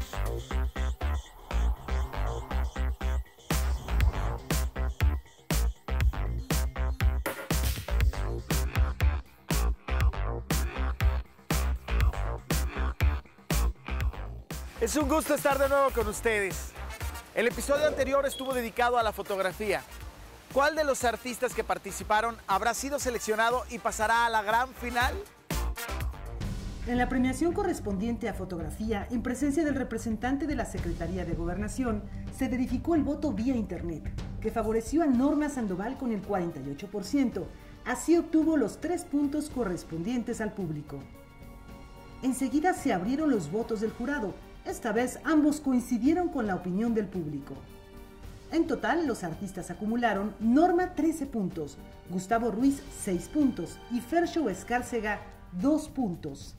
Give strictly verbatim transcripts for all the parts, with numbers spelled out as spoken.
Es un gusto estar de nuevo con ustedes. El episodio anterior estuvo dedicado a la fotografía. ¿Cuál de los artistas que participaron habrá sido seleccionado y pasará a la gran final? En la premiación correspondiente a fotografía, en presencia del representante de la Secretaría de Gobernación, se verificó el voto vía internet, que favoreció a Norma Sandoval con el cuarenta y ocho por ciento. Así obtuvo los tres puntos correspondientes al público. Enseguida se abrieron los votos del jurado. Esta vez ambos coincidieron con la opinión del público. En total, los artistas acumularon Norma trece puntos, Gustavo Ruiz seis puntos y Fercho Escárcega dos puntos.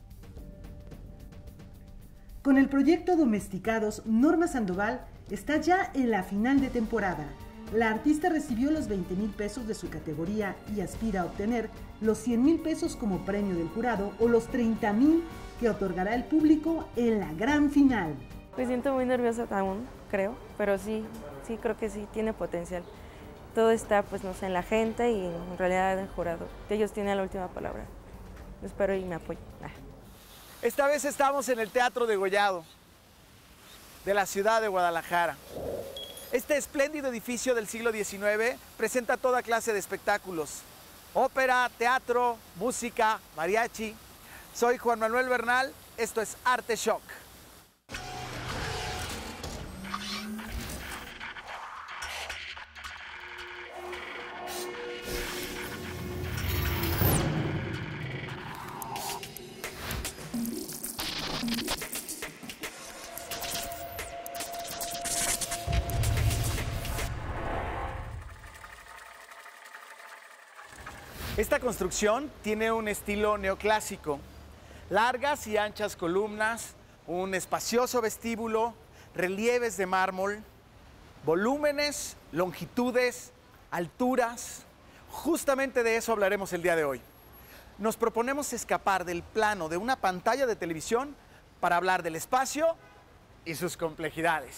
Con el proyecto Domesticados, Norma Sandoval está ya en la final de temporada. La artista recibió los veinte mil pesos de su categoría y aspira a obtener los cien mil pesos como premio del jurado o los treinta mil que otorgará el público en la gran final. Me siento muy nerviosa aún, creo, pero sí, sí creo que sí tiene potencial. Todo está, pues no sé, en la gente y en realidad en el jurado. Ellos tienen la última palabra. Espero y me apoyen. Ah. Esta vez estamos en el Teatro Degollado de la ciudad de Guadalajara. Este espléndido edificio del siglo diecinueve presenta toda clase de espectáculos: ópera, teatro, música, mariachi. Soy Juan Manuel Bernal, esto es Arte Shock. Esta construcción tiene un estilo neoclásico. Largas y anchas columnas, un espacioso vestíbulo, relieves de mármol, volúmenes, longitudes, alturas. Justamente de eso hablaremos el día de hoy. Nos proponemos escapar del plano de una pantalla de televisión para hablar del espacio y sus complejidades.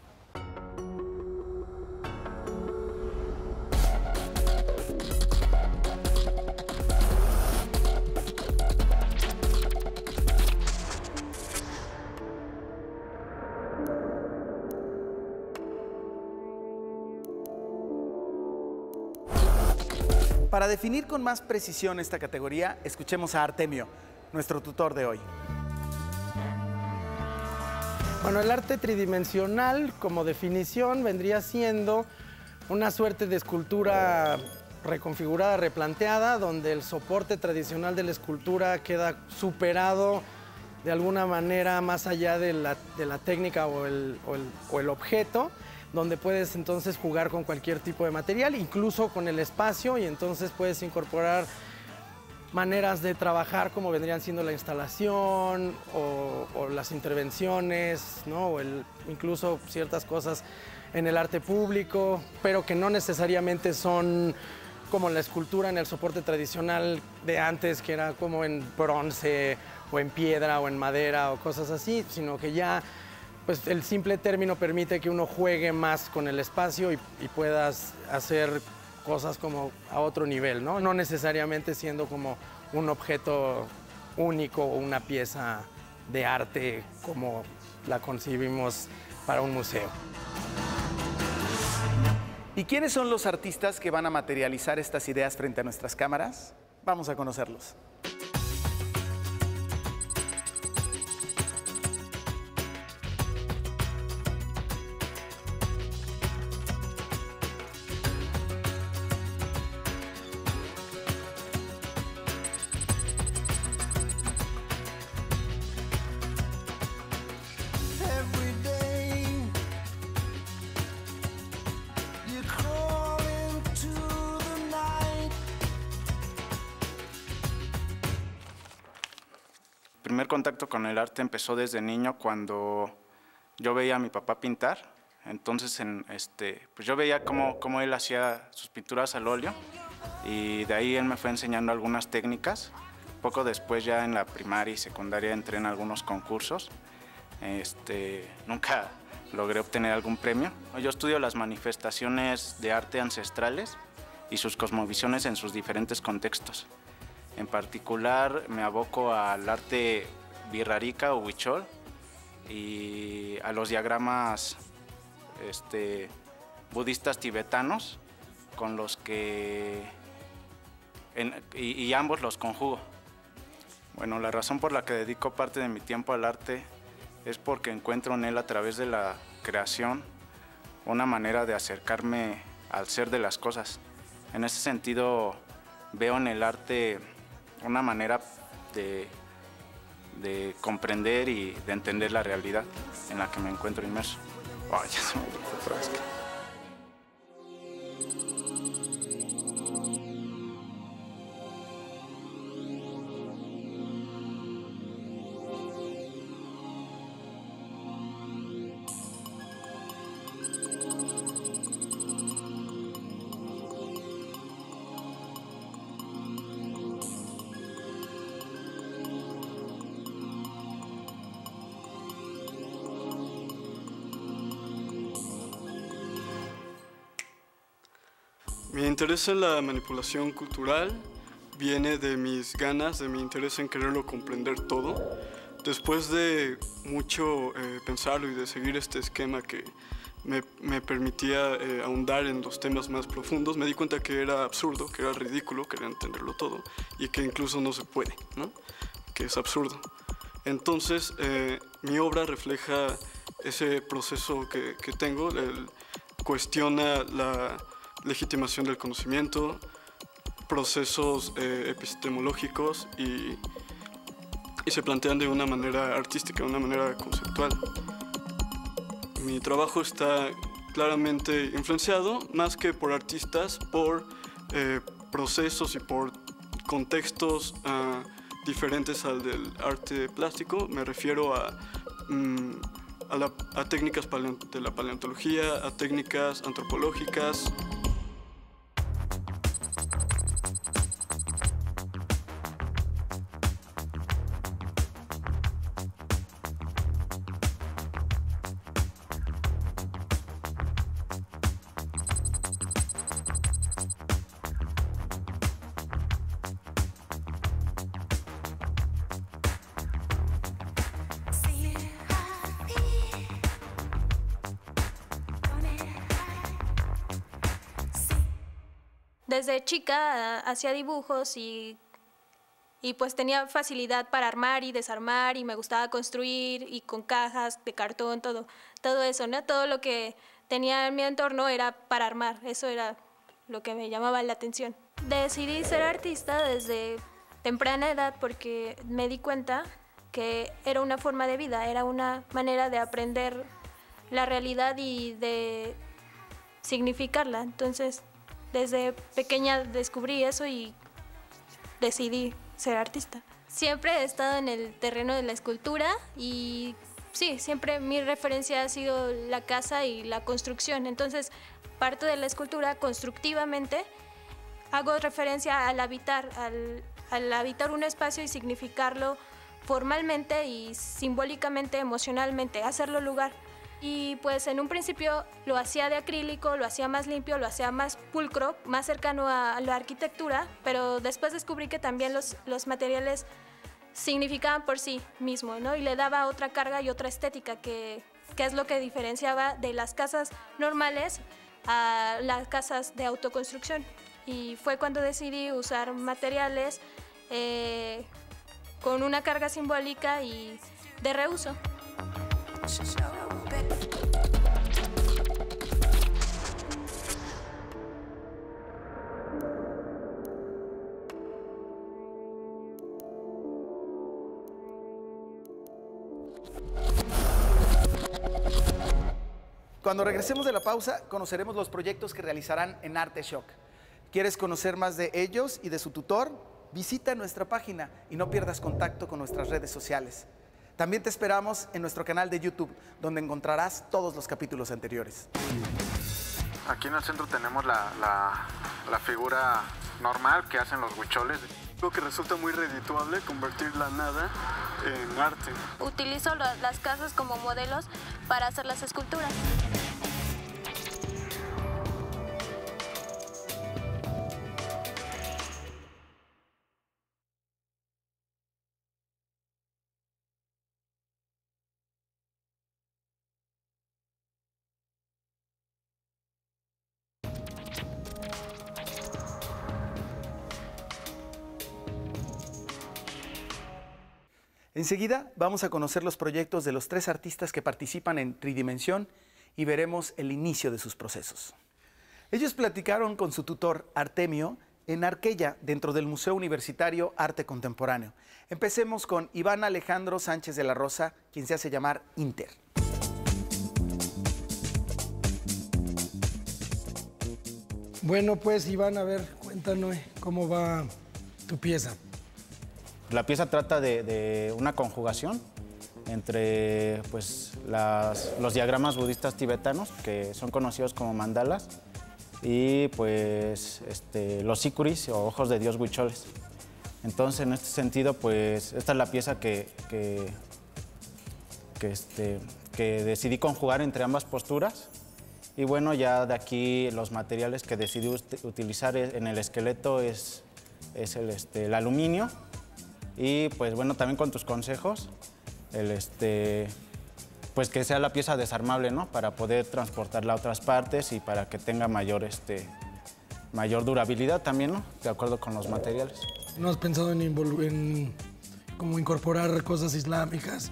Para definir con más precisión esta categoría, escuchemos a Artemio, nuestro tutor de hoy. Bueno, el arte tridimensional, como definición, vendría siendo una suerte de escultura reconfigurada, replanteada, donde el soporte tradicional de la escultura queda superado de alguna manera más allá de la, de la técnica o el, o, el, o el objeto, donde puedes entonces jugar con cualquier tipo de material, incluso con el espacio, y entonces puedes incorporar maneras de trabajar como vendrían siendo la instalación o, o las intervenciones, ¿no? O el, incluso ciertas cosas en el arte público, pero que no necesariamente son como la escultura en el soporte tradicional de antes, que era como en bronce o en piedra o en madera o cosas así, sino que ya pues el simple término permite que uno juegue más con el espacio y, y puedas hacer cosas como a otro nivel, ¿no? No necesariamente siendo como un objeto único o una pieza de arte como la concibimos para un museo. ¿Y quiénes son los artistas que van a materializar estas ideas frente a nuestras cámaras? Vamos a conocerlos. El primer contacto con el arte empezó desde niño cuando yo veía a mi papá pintar. Entonces en, este, pues yo veía cómo, cómo él hacía sus pinturas al óleo y de ahí él me fue enseñando algunas técnicas. Poco después ya en la primaria y secundaria entré en algunos concursos. este, nunca logré obtener algún premio. Yo estudio las manifestaciones de arte ancestrales y sus cosmovisiones en sus diferentes contextos. En particular me aboco al arte birrárica o huichol y a los diagramas este, budistas tibetanos con los que en, y, y ambos los conjugo. Bueno, la razón por la que dedico parte de mi tiempo al arte es porque encuentro en él, a través de la creación, una manera de acercarme al ser de las cosas. En ese sentido, veo en el arte una manera de, de comprender y de entender la realidad en la que me encuentro inmerso. Oh, ya se me olvidó otra vez. Mi interés en la manipulación cultural viene de mis ganas, de mi interés en quererlo comprender todo. Después de mucho eh, pensarlo y de seguir este esquema que me, me permitía eh, ahondar en los temas más profundos, me di cuenta que era absurdo, que era ridículo querer entenderlo todo y que incluso no se puede, ¿no? Que es absurdo. Entonces, eh, mi obra refleja ese proceso que, que tengo, el, cuestiona la legitimación del conocimiento, procesos eh, epistemológicos y, y se plantean de una manera artística, de una manera conceptual. Mi trabajo está claramente influenciado, más que por artistas, por eh, procesos y por contextos uh, diferentes al del arte plástico. Me refiero a, mm, a, la, a técnicas de la paleontología, a técnicas antropológicas. Desde chica hacía dibujos y, y pues tenía facilidad para armar y desarmar y me gustaba construir y con cajas de cartón, todo, todo eso, ¿no? Todo lo que tenía en mi entorno era para armar, eso era lo que me llamaba la atención. Decidí ser artista desde temprana edad porque me di cuenta que era una forma de vida, era una manera de aprender la realidad y de significarla. Entonces, desde pequeña descubrí eso y decidí ser artista. Siempre he estado en el terreno de la escultura y sí, siempre mi referencia ha sido la casa y la construcción. Entonces, parto de la escultura constructivamente, hago referencia al habitar, al, al habitar un espacio y significarlo formalmente y simbólicamente, emocionalmente, hacerlo lugar. Y pues en un principio lo hacía de acrílico, lo hacía más limpio, lo hacía más pulcro, más cercano a la arquitectura, pero después descubrí que también los, los materiales significaban por sí mismos, ¿no? Y le daba otra carga y otra estética, que, que es lo que diferenciaba de las casas normales a las casas de autoconstrucción. Y fue cuando decidí usar materiales eh, con una carga simbólica y de reuso. Cuando regresemos de la pausa, conoceremos los proyectos que realizarán en Arte Shock. ¿Quieres conocer más de ellos y de su tutor? Visita nuestra página y no pierdas contacto con nuestras redes sociales. También te esperamos en nuestro canal de YouTube, donde encontrarás todos los capítulos anteriores. Aquí en el centro tenemos la, la, la figura normal que hacen los huicholes. Creo que resulta muy redituable convertir la nada en arte. Utilizo lo- las casas como modelos para hacer las esculturas. Enseguida vamos a conocer los proyectos de los tres artistas que participan en Tridimensión y veremos el inicio de sus procesos. Ellos platicaron con su tutor Artemio en Arqueya, dentro del Museo Universitario Arte Contemporáneo. Empecemos con Iván Alejandro Sánchez de la Rosa, quien se hace llamar Inter. Bueno, pues Iván, a ver, cuéntanos cómo va tu pieza. La pieza trata de, de una conjugación entre pues, las, los diagramas budistas tibetanos, que son conocidos como mandalas, y pues, este, los sikuris o ojos de Dios huicholes. Entonces, en este sentido, pues, esta es la pieza que, que, que, este, que decidí conjugar entre ambas posturas. Y bueno, ya de aquí los materiales que decidí utilizar en el esqueleto es, es el, este, el aluminio. Y pues bueno, también con tus consejos, el, este, pues que sea la pieza desarmable, ¿no? Para poder transportarla a otras partes y para que tenga mayor, este, mayor durabilidad también, ¿no? De acuerdo con los materiales. ¿No has pensado en, en como incorporar cosas islámicas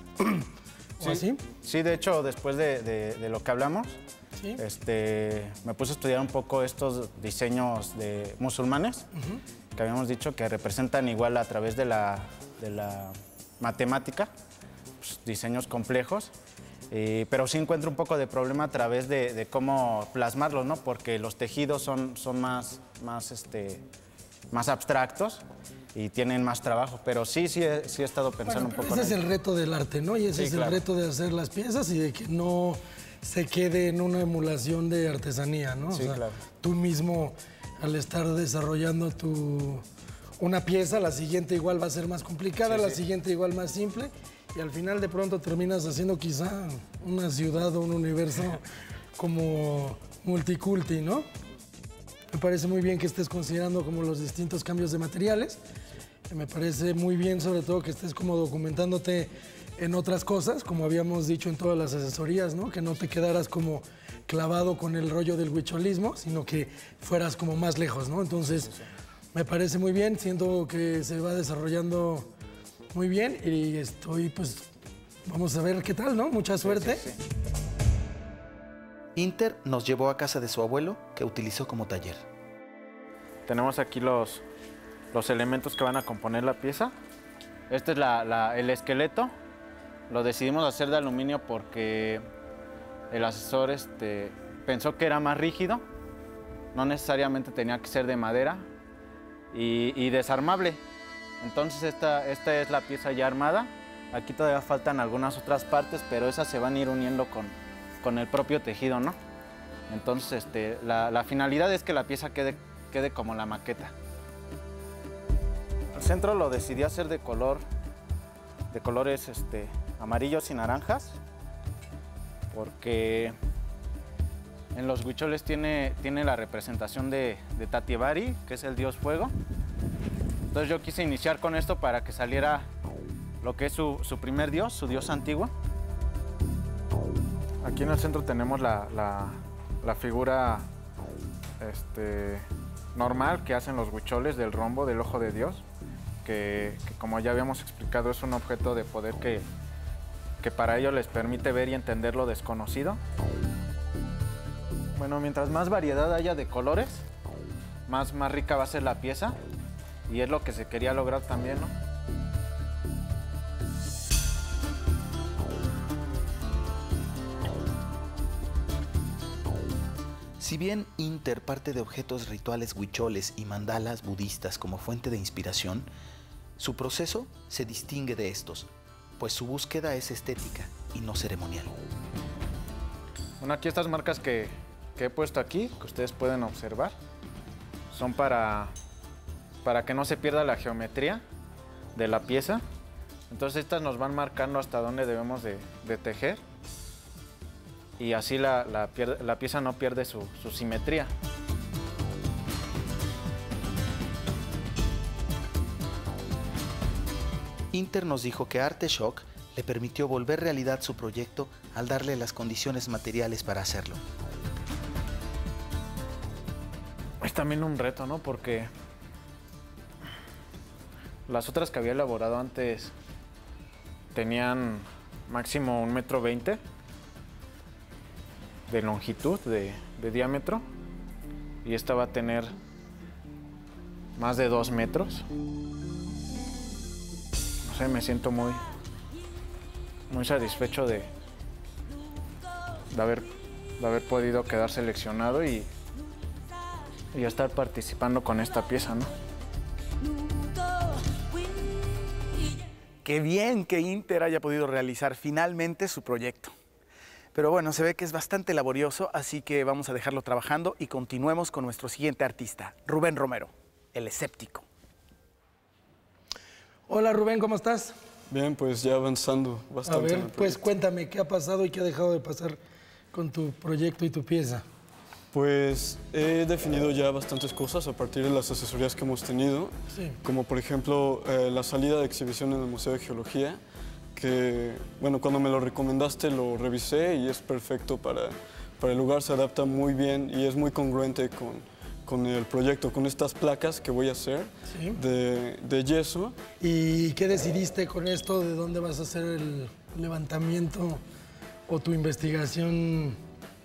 o sí, así? Sí, de hecho, después de, de, de lo que hablamos, ¿sí? este, me puse a estudiar un poco estos diseños de musulmanes, uh-huh. que habíamos dicho que representan igual a través de la, de la matemática, pues, diseños complejos, eh, pero sí encuentro un poco de problema a través de, de cómo plasmarlos, ¿no? Porque los tejidos son, son más, más, este, más abstractos y tienen más trabajo, pero sí, sí he, sí he estado pensando bueno, un poco ese en es ello. el reto del arte, ¿no? Y ese sí, es claro. el reto de hacer las piezas y de que no se quede en una emulación de artesanía, ¿no? Sí, o sea, claro. Tú mismo, al estar desarrollando tu, una pieza, la siguiente igual va a ser más complicada, sí, la sí. siguiente igual más simple, y al final de pronto terminas haciendo quizá una ciudad o un universo como multiculti, ¿no? Me parece muy bien que estés considerando como los distintos cambios de materiales. Me parece muy bien, sobre todo, que estés como documentándote en otras cosas, como habíamos dicho en todas las asesorías, ¿no? Que no te quedaras como clavado con el rollo del huicholismo, sino que fueras como más lejos, ¿no? Entonces, me parece muy bien, siento que se va desarrollando muy bien y estoy, pues, vamos a ver qué tal, ¿no? Mucha suerte. Sí, sí, sí. Inter nos llevó a casa de su abuelo, que utilizó como taller. Tenemos aquí los, los elementos que van a componer la pieza. Este es la, la, el esqueleto. Lo decidimos hacer de aluminio porque el asesor este, pensó que era más rígido, no necesariamente tenía que ser de madera y, y desarmable. Entonces esta, esta es la pieza ya armada. Aquí todavía faltan algunas otras partes, pero esas se van a ir uniendo con, con el propio tejido, ¿no? Entonces este, la, la finalidad es que la pieza quede, quede como la maqueta. El centro lo decidí hacer de color, de colores este, amarillos y naranjas, porque en los huicholes tiene, tiene la representación de, de Tatievari, que es el dios fuego. Entonces yo quise iniciar con esto para que saliera lo que es su, su primer dios, su dios antiguo. Aquí en el centro tenemos la, la, la figura este, normal que hacen los huicholes del rombo, del ojo de Dios, que, que como ya habíamos explicado es un objeto de poder que, que para ellos les permite ver y entender lo desconocido. Bueno, mientras más variedad haya de colores, más, más rica va a ser la pieza y es lo que se quería lograr también, ¿no? Si bien Inter parte de objetos rituales huicholes y mandalas budistas como fuente de inspiración, su proceso se distingue de estos, pues su búsqueda es estética y no ceremonial. Bueno, aquí estas marcas que, que he puesto aquí, que ustedes pueden observar, son para, para que no se pierda la geometría de la pieza. Entonces estas nos van marcando hasta dónde debemos de, de tejer y así la, la, pierde, la pieza no pierde su, su simetría. Inter nos dijo que Arteshock le permitió volver realidad su proyecto al darle las condiciones materiales para hacerlo. Es también un reto, ¿no? Porque las otras que había elaborado antes tenían máximo un metro veinte de longitud, de, de diámetro, y esta va a tener más de dos metros. No sé, me siento muy, muy satisfecho de, de, haber, de haber podido quedar seleccionado y, y estar participando con esta pieza, ¿no? Qué bien que Inter haya podido realizar finalmente su proyecto. Pero bueno, se ve que es bastante laborioso, así que vamos a dejarlo trabajando y continuemos con nuestro siguiente artista, Rubén Romero, el escéptico. Hola Rubén, ¿cómo estás? Bien, pues ya avanzando bastante. A ver, pues cuéntame, ¿qué ha pasado y qué ha dejado de pasar con tu proyecto y tu pieza? Pues he definido ya bastantes cosas a partir de las asesorías que hemos tenido, sí. Como por ejemplo eh, la salida de exhibición en el Museo de Geología, que bueno, cuando me lo recomendaste lo revisé y es perfecto para, para el lugar, se adapta muy bien y es muy congruente con, con el proyecto, con estas placas que voy a hacer, sí. de, de yeso. ¿Y qué decidiste con esto? ¿De dónde vas a hacer el levantamiento o tu investigación?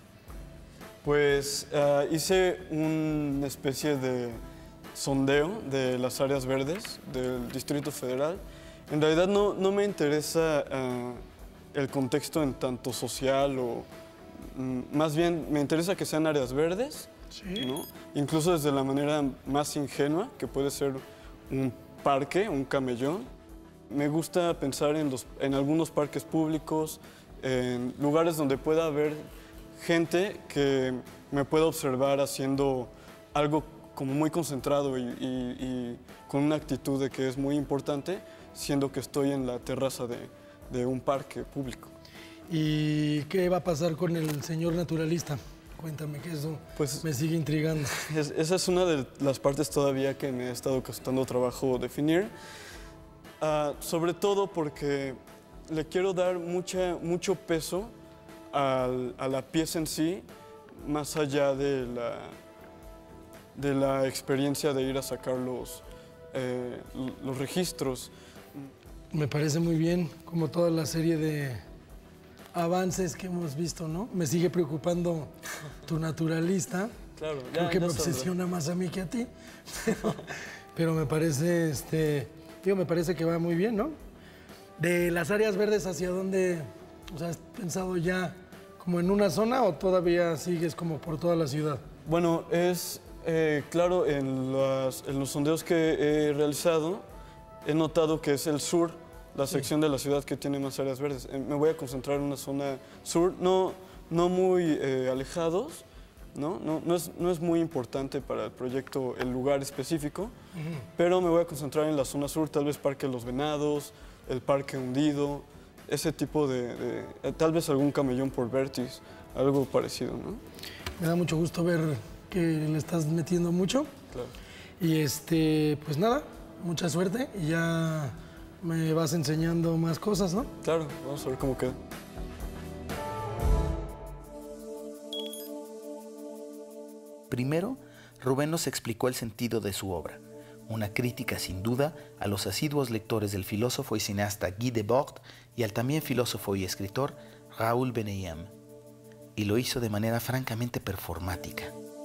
Pues uh, hice una especie de sondeo de las áreas verdes del Distrito Federal. En realidad no, no me interesa uh, el contexto en tanto social o mm, más bien me interesa que sean áreas verdes, sí. ¿no? Incluso desde la manera más ingenua, que puede ser un parque, un camellón. Me gusta pensar en, los, en algunos parques públicos, en lugares donde pueda haber gente que me pueda observar haciendo algo como muy concentrado y, y, y con una actitud de que es muy importante, siendo que estoy en la terraza de, de un parque público. ¿Y qué va a pasar con el señor naturalista? Cuéntame, que eso pues, me sigue intrigando. Es, esa es una de las partes todavía que me ha estado costando trabajo definir, uh, sobre todo porque le quiero dar mucha, mucho peso Al, a la pieza en sí, más allá de la, de la experiencia de ir a sacar los, eh, los registros. Me parece muy bien, como toda la serie de avances que hemos visto, ¿no? Me sigue preocupando tu naturalista. Claro, ya, Creo que ya me obsesiona sabrá. más a mí que a ti. Pero, pero me parece, este, digo, me parece que va muy bien, ¿no? De las áreas verdes, ¿hacia dónde? O sea, ¿has pensado ya como en una zona o todavía sigues como por toda la ciudad? Bueno, es eh, claro, en, las, en los sondeos que he realizado, he notado que es el sur, la sí. sección de la ciudad que tiene más áreas verdes. Eh, me voy a concentrar en una zona sur, no, no muy eh, alejados, ¿no? No, no, es, no es muy importante para el proyecto el lugar específico, uh-huh. pero me voy a concentrar en la zona sur, tal vez Parque Los Venados, el Parque Hundido, ese tipo de, de, tal vez algún camellón por Vertis, algo parecido, ¿no? Me da mucho gusto ver que le estás metiendo mucho. Claro. Y este, pues nada, mucha suerte y ya me vas enseñando más cosas, ¿no? Claro, vamos a ver cómo queda. Primero, Rubén nos explicó el sentido de su obra. Una crítica sin duda a los asiduos lectores del filósofo y cineasta Guy Debord y al también filósofo y escritor Raoul Beneyam. Y lo hizo de manera francamente performática.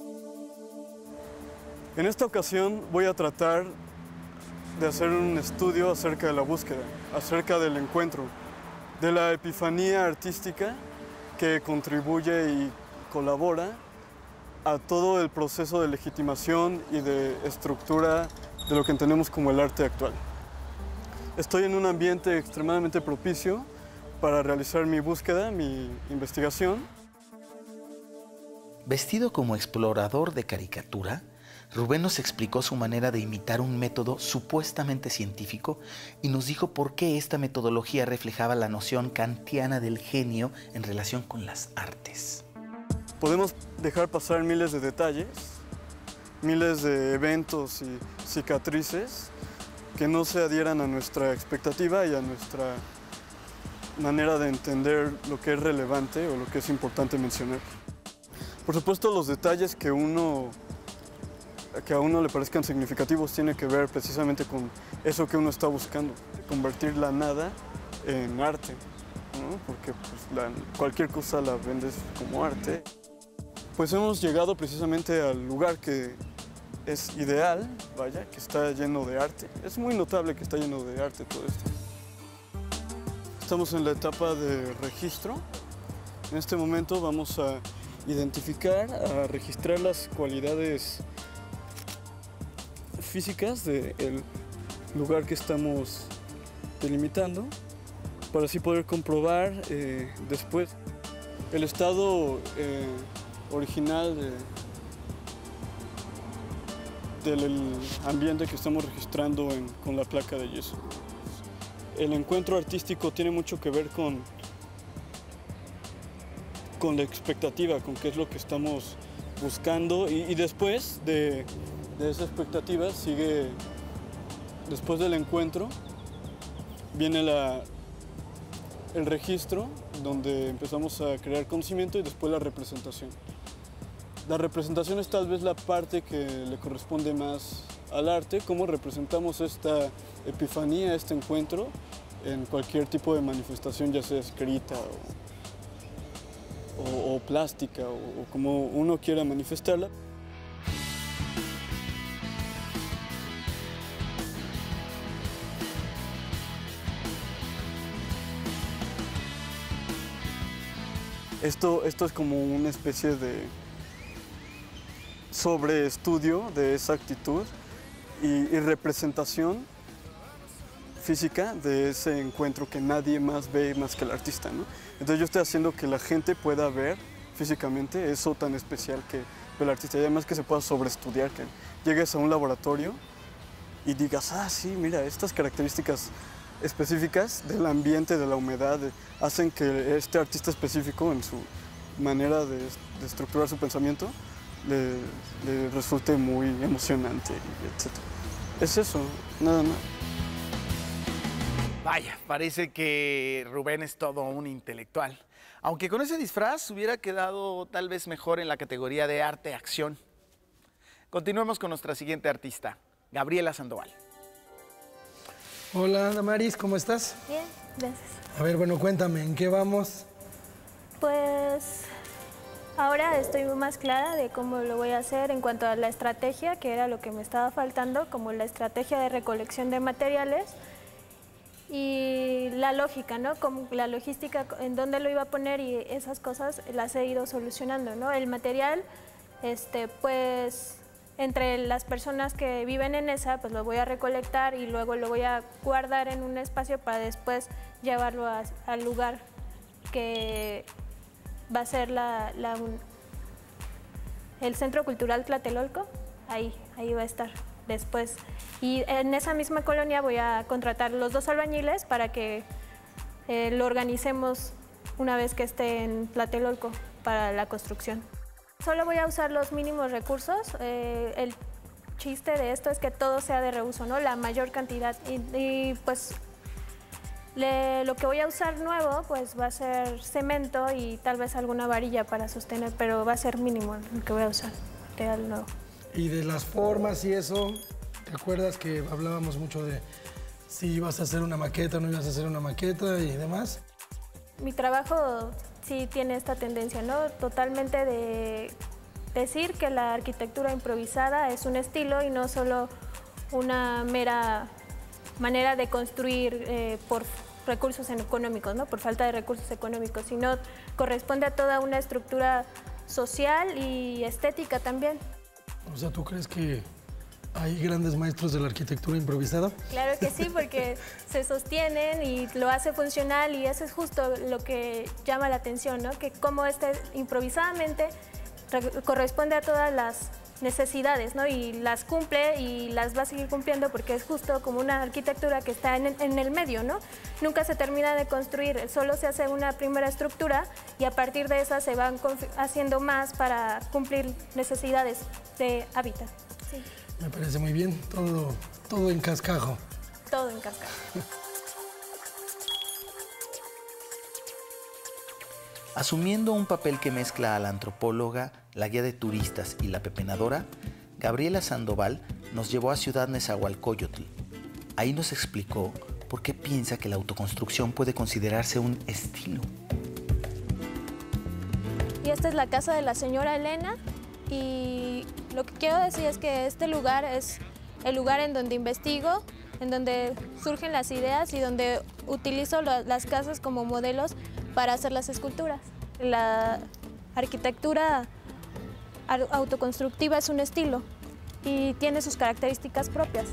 En esta ocasión voy a tratar de hacer un estudio acerca de la búsqueda, acerca del encuentro, de la epifanía artística que contribuye y colabora a todo el proceso de legitimación y de estructura de lo que entendemos como el arte actual. Estoy en un ambiente extremadamente propicio para realizar mi búsqueda, mi investigación. Vestido como explorador de caricatura, Rubén nos explicó su manera de imitar un método supuestamente científico y nos dijo por qué esta metodología reflejaba la noción kantiana del genio en relación con las artes. Podemos dejar pasar miles de detalles, miles de eventos y cicatrices que no se adhieran a nuestra expectativa y a nuestra manera de entender lo que es relevante o lo que es importante mencionar. Por supuesto, los detalles que, uno, que a uno le parezcan significativos tiene que ver precisamente con eso que uno está buscando, convertir la nada en arte, ¿no? Porque pues, la, cualquier cosa la vendes como arte. Pues hemos llegado precisamente al lugar que es ideal, vaya, que está lleno de arte. Es muy notable que está lleno de arte todo esto. Estamos en la etapa de registro. En este momento vamos a identificar, a registrar las cualidades físicas del lugar que estamos delimitando, para así poder comprobar eh, después el estado eh, original de, del ambiente que estamos registrando en, con la placa de yeso. El encuentro artístico tiene mucho que ver con, con la expectativa, con qué es lo que estamos buscando y, y después de, de esa expectativa sigue, después del encuentro, viene la, el registro, donde empezamos a crear conocimiento y después la representación. La representación es tal vez la parte que le corresponde más al arte, cómo representamos esta epifanía, este encuentro, en cualquier tipo de manifestación, ya sea escrita o, o, o plástica, o, o como uno quiera manifestarla. Esto, esto es como una especie de sobreestudio de esa actitud y, y representación física de ese encuentro que nadie más ve más que el artista, ¿no? Entonces yo estoy haciendo que la gente pueda ver físicamente eso tan especial que ve el artista y además que se pueda sobreestudiar, que llegues a un laboratorio y digas, ah, sí, mira, estas características específicas del ambiente, de la humedad, de, hacen que este artista específico en su manera de, de estructurar su pensamiento le, le resulte muy emocionante, etcétera. Es eso, nada más. Vaya, parece que Rubén es todo un intelectual. Aunque con ese disfraz hubiera quedado tal vez mejor en la categoría de arte-acción. Continuemos con nuestra siguiente artista, Gabriela Sandoval. Hola, Damaris, ¿cómo estás? Bien, gracias. A ver, bueno, cuéntame, ¿en qué vamos? Pues ahora estoy más clara de cómo lo voy a hacer en cuanto a la estrategia, que era lo que me estaba faltando, como la estrategia de recolección de materiales y la lógica, ¿no? Como la logística, en dónde lo iba a poner y esas cosas las he ido solucionando, ¿no? El material, este, pues entre las personas que viven en esa, pues lo voy a recolectar y luego lo voy a guardar en un espacio para después llevarlo a, al lugar que va a ser la, la, un, el Centro Cultural Tlatelolco, ahí, ahí va a estar después. Y en esa misma colonia voy a contratar los dos albañiles para que eh, lo organicemos una vez que esté en Tlatelolco para la construcción. Solo voy a usar los mínimos recursos. Eh, el chiste de esto es que todo sea de reuso, ¿no? La mayor cantidad. Y, y pues le, lo que voy a usar nuevo pues va a ser cemento y tal vez alguna varilla para sostener, pero va a ser mínimo lo que voy a usar, material nuevo. Y de las formas y eso, ¿te acuerdas que hablábamos mucho de si ibas a hacer una maqueta o no ibas a hacer una maqueta y demás? Mi trabajo sí tiene esta tendencia, ¿no? Totalmente de decir que la arquitectura improvisada es un estilo y no solo una mera manera de construir eh, por recursos económicos, ¿no? Por falta de recursos económicos, sino corresponde a toda una estructura social y estética también. O sea, ¿tú crees que hay grandes maestros de la arquitectura improvisada? Claro que sí, porque se sostienen y lo hace funcional y eso es justo lo que llama la atención, ¿no? Que cómo este improvisadamente corresponde a todas las necesidades, ¿no? Y las cumple y las va a seguir cumpliendo porque es justo como una arquitectura que está en, en el medio, ¿no? Nunca se termina de construir, solo se hace una primera estructura y a partir de esa se van haciendo más para cumplir necesidades de hábitat. Sí. Me parece muy bien, todo, todo en cascajo. Todo en cascajo. Asumiendo un papel que mezcla a la antropóloga, la guía de turistas y la pepenadora, Gabriela Sandoval nos llevó a Ciudad Nezahualcóyotl. Ahí nos explicó por qué piensa que la autoconstrucción puede considerarse un estilo. Y esta es la casa de la señora Elena y lo que quiero decir es que este lugar es el lugar en donde investigo, en donde surgen las ideas y donde utilizo las casas como modelos para hacer las esculturas. La arquitectura autoconstructiva es un estilo y tiene sus características propias.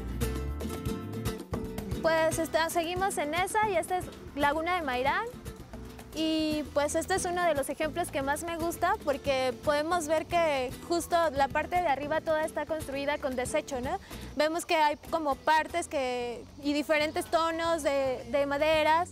Pues está, seguimos en esa y esta es Laguna de Mairán y pues este es uno de los ejemplos que más me gusta porque podemos ver que justo la parte de arriba toda está construida con desecho, ¿no? Vemos que hay como partes que, y diferentes tonos de, de maderas.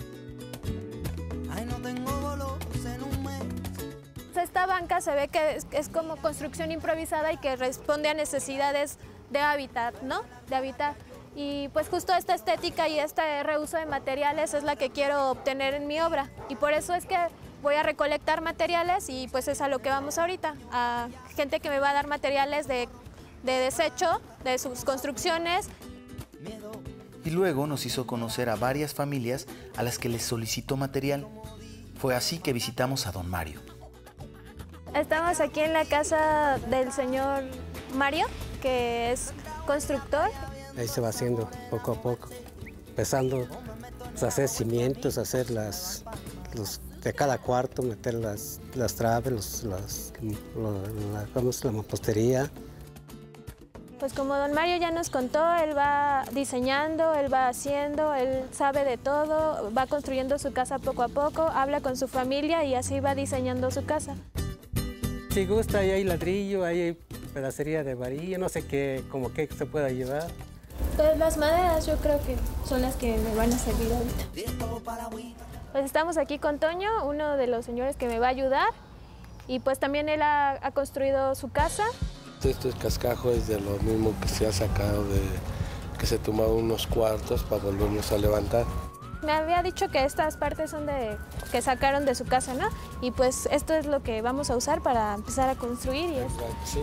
Esta banca se ve que es, es como construcción improvisada y que responde a necesidades de hábitat, ¿no? De hábitat. Y pues justo esta estética y este reuso de materiales es la que quiero obtener en mi obra. Y por eso es que voy a recolectar materiales y pues es a lo que vamos ahorita. A gente que me va a dar materiales de, de desecho, de sus construcciones. Y luego nos hizo conocer a varias familias a las que les solicitó material. Fue así que visitamos a don Mario. Estamos aquí en la casa del señor Mario, que es constructor. Ahí se va haciendo poco a poco, empezando a hacer cimientos, hacer las, los, de cada cuarto, meter las, las traves, los, las, lo, la, vamos, la mampostería. Pues como don Mario ya nos contó, él va diseñando, él va haciendo, él sabe de todo, va construyendo su casa poco a poco, habla con su familia y así va diseñando su casa. Si gusta, ahí hay ladrillo, ahí hay pedacería de varilla, no sé qué, como qué se pueda llevar. Pues las maderas yo creo que son las que me van a servir ahorita. Pues estamos aquí con Toño, uno de los señores que me va a ayudar. Y pues también él ha, ha construido su casa. Este cascajo es de lo mismo que se ha sacado de que se tomaron unos cuartos para volvernos a levantar. Me había dicho que estas partes son de que sacaron de su casa, ¿no? Y pues esto es lo que vamos a usar para empezar a construir y es... Sí.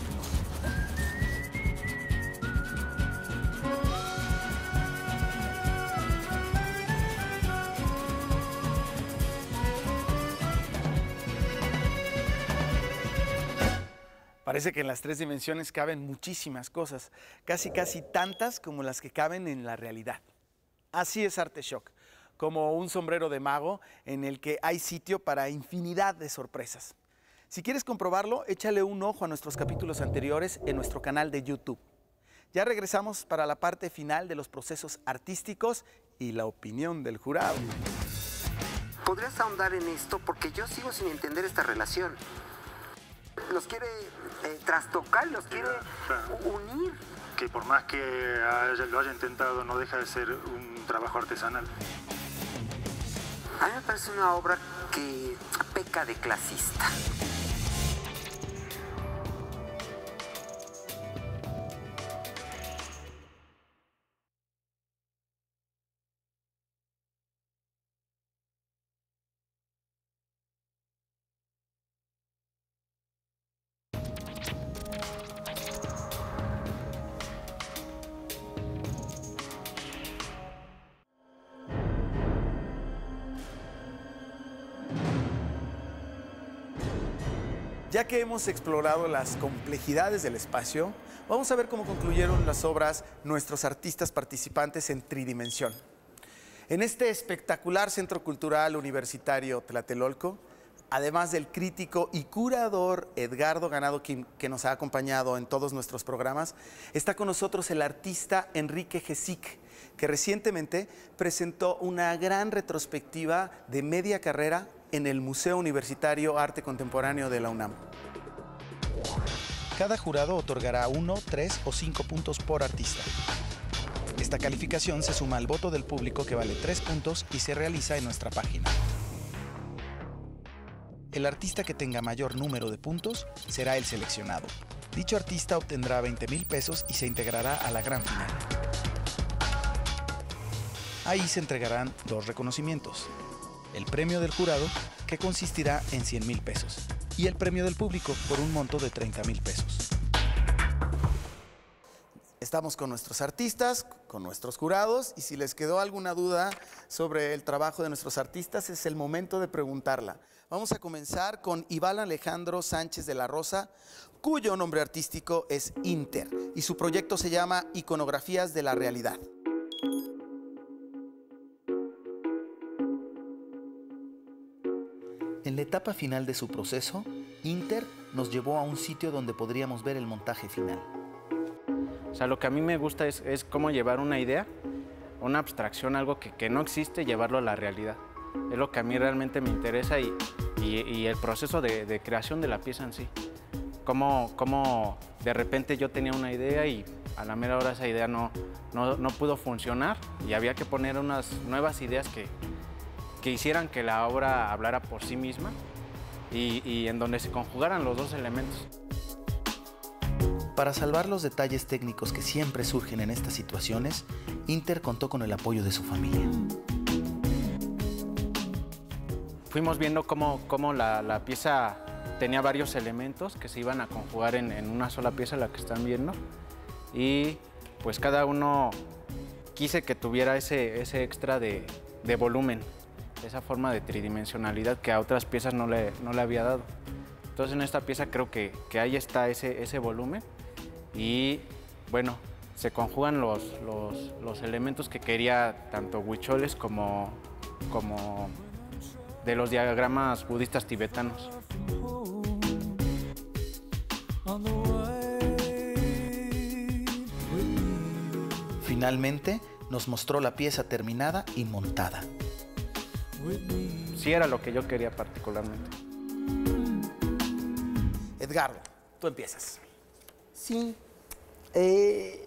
Parece que en las tres dimensiones caben muchísimas cosas, casi casi tantas como las que caben en la realidad. Así es Arteshock, como un sombrero de mago en el que hay sitio para infinidad de sorpresas. Si quieres comprobarlo, échale un ojo a nuestros capítulos anteriores en nuestro canal de YouTube. Ya regresamos para la parte final de los procesos artísticos y la opinión del jurado. ¿Podrías ahondar en esto? Porque yo sigo sin entender esta relación. Los quiere eh, trastocar, los quiere unir. Que por más que haya, lo haya intentado, no deja de ser un trabajo artesanal. A mí me parece una obra que peca de clasista. Ya que hemos explorado las complejidades del espacio, vamos a ver cómo concluyeron las obras nuestros artistas participantes en Tridimensión. En este espectacular Centro Cultural Universitario Tlatelolco, además del crítico y curador Edgardo Ganado, que, que nos ha acompañado en todos nuestros programas, está con nosotros el artista Enrique Gesic, que recientemente presentó una gran retrospectiva de media carrera en el Museo Universitario Arte Contemporáneo de la UNAM. Cada jurado otorgará uno, tres o cinco puntos por artista. Esta calificación se suma al voto del público que vale tres puntos y se realiza en nuestra página. El artista que tenga mayor número de puntos será el seleccionado. Dicho artista obtendrá veinte mil pesos y se integrará a la gran final. Ahí se entregarán dos reconocimientos. El premio del jurado, que consistirá en cien mil pesos, y el premio del público por un monto de treinta mil pesos. Estamos con nuestros artistas, con nuestros jurados, y si les quedó alguna duda sobre el trabajo de nuestros artistas, es el momento de preguntarla. Vamos a comenzar con Iván Alejandro Sánchez de la Rosa, cuyo nombre artístico es Inter, y su proyecto se llama Iconografías de la Realidad. En la etapa final de su proceso, Inter nos llevó a un sitio donde podríamos ver el montaje final. O sea, lo que a mí me gusta es, es cómo llevar una idea, una abstracción, algo que, que no existe, llevarlo a la realidad. Es lo que a mí realmente me interesa y, y, y el proceso de, de creación de la pieza en sí. Cómo, cómo de repente yo tenía una idea y a la mera hora esa idea no, no, no pudo funcionar y había que poner unas nuevas ideas que, que hicieran que la obra hablara por sí misma y, y en donde se conjugaran los dos elementos. Para salvar los detalles técnicos que siempre surgen en estas situaciones, Inter contó con el apoyo de su familia. Fuimos viendo cómo, cómo la, la pieza tenía varios elementos que se iban a conjugar en, en una sola pieza, la que están viendo, y pues cada uno quise que tuviera ese, ese extra de, de volumen, esa forma de tridimensionalidad que a otras piezas no le, no le había dado. Entonces en esta pieza creo que, que ahí está ese, ese volumen y bueno, se conjugan los, los, los elementos que quería tanto Huicholes como, como de los diagramas budistas tibetanos. Finalmente, nos mostró la pieza terminada y montada. Sí era lo que yo quería particularmente. Edgardo, tú empiezas. Sí, eh,